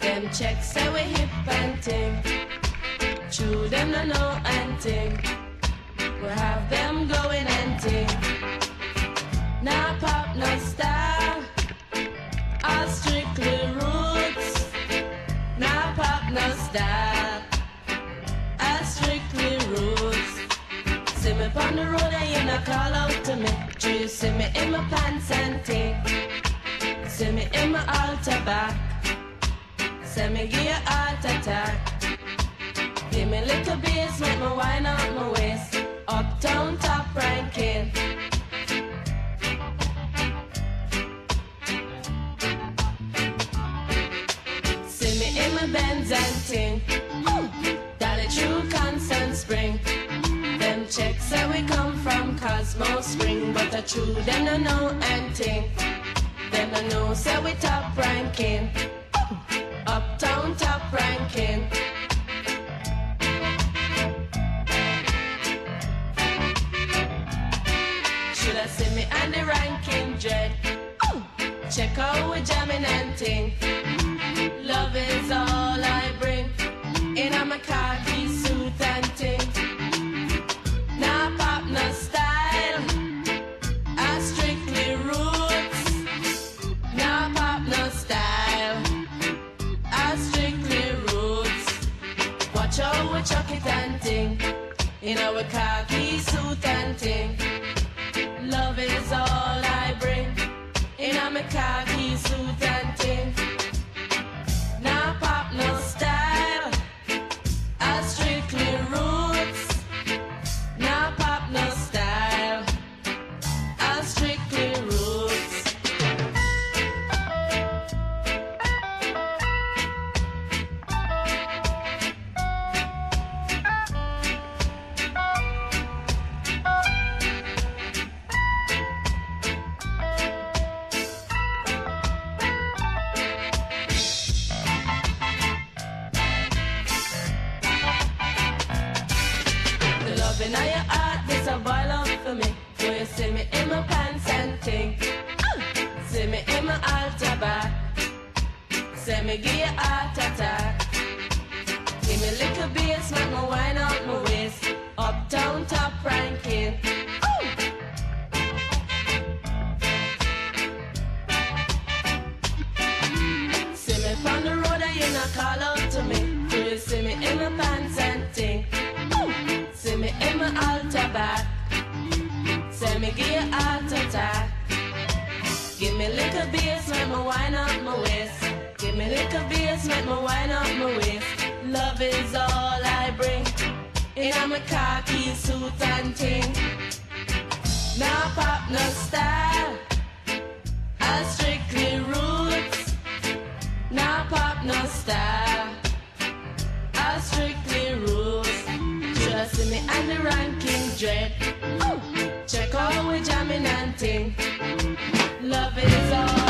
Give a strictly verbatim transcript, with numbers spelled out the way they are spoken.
Them checks say we hip and ting. True, them no know and ting. We have them going and ting. Now pop no style, all strictly roots. Now pop no style, all strictly roots. See me on the road and you not call out to me. Do you see me in my pants and ting? See me in my altar back. See me give you heart attack. Give me little bass, make me wind up my waist. Uptown top ranking. See me in my Benz and ting. Dolly true constant spring. Them checks say we come from Cosmo Spring, but the true them no know and ting. Them no know say we top ranking. Uptown top ranking. Should I see me and the ranking dread? Check out we jamming and ting. Love is all I bring. In a my khaki suit and ting. Nah pop no style, I strictly roots. Nah pop no style, I strictly roots. Watch out we chuck it and ting. In our khaki suit and ting. Love is all I bring. In a my khaki suit and ting. Nah pop no style, I strictly roots. Nah pop no style, I strictly roots. In your heart, this a boil up for me. Do you see me in my pants and ting? See me in my altar back. See me give you heart attack. Give me little bass, make me wind up my waist. Uptown top ranking. See me from the road and you not call out to me. Do you see me in my pants and ting? See me in my altar back. Say me give you heart attack. Give me little bass, make me wind up my waist. Give me little bass, make me wind up my waist. Love is all I bring. In a my khaki suit and ting. Now pop no style, I strictly roots. Now pop no style, I strictly roots. See me and the ranking dread. Check out we jamming and ting. Love is all